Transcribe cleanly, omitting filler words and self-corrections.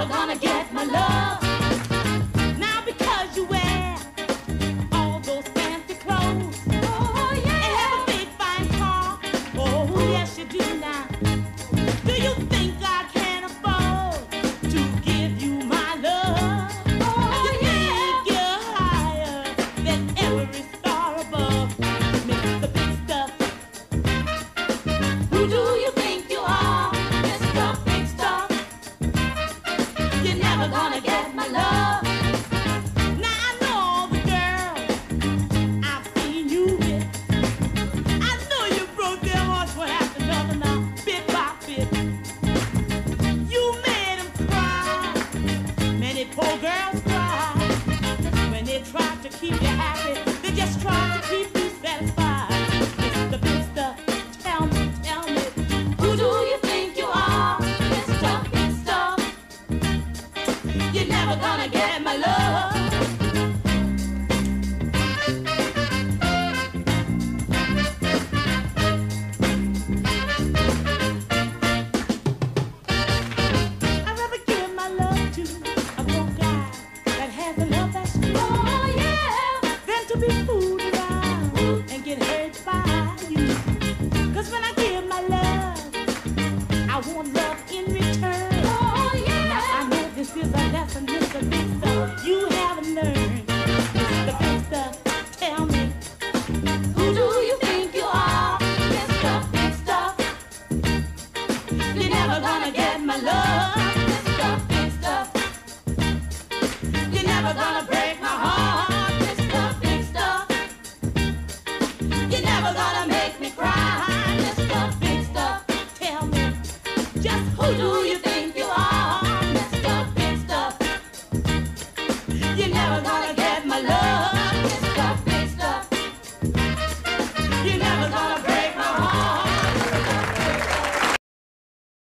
never gonna get my love. Now because you wear all those fancy clothes, oh yeah, and have a big fine car, oh yes you do now. Do you think I can afford to give you my love? Oh you think you're higher than every star above, Mr. Big Stuff? Who do you think you are, Mr. Big Stuff? You're never gonna get my love. Now I know all the girls I've seen you with. I know you broke their hearts one after another now, bit by bit. You made them cry. Many poor girls cry. When they try to keep you happy, they just try to keep you satisfied. Mr. Big Stuff, tell me, who do you think you are, Mr. Big Stuff? You're never gonna get my love. I'd rather give my love to a poor guy that has a love that's true, oh yeah, than to be fooled around and get hurt by you. 'Cause when I give my love, I want love in return. Oh yeah. Now I know this is a lesson, Mr. Big Stuff, you haven't learned. Mr. Big Stuff, tell me, who do you think you are, Mr. Big Stuff? You're never gonna get my love, Mr. Big Stuff. You're never gonna break my heart, Mr. Big Stuff. You're never gonna make me cry, Mr. Big Stuff. Tell me, just who do you think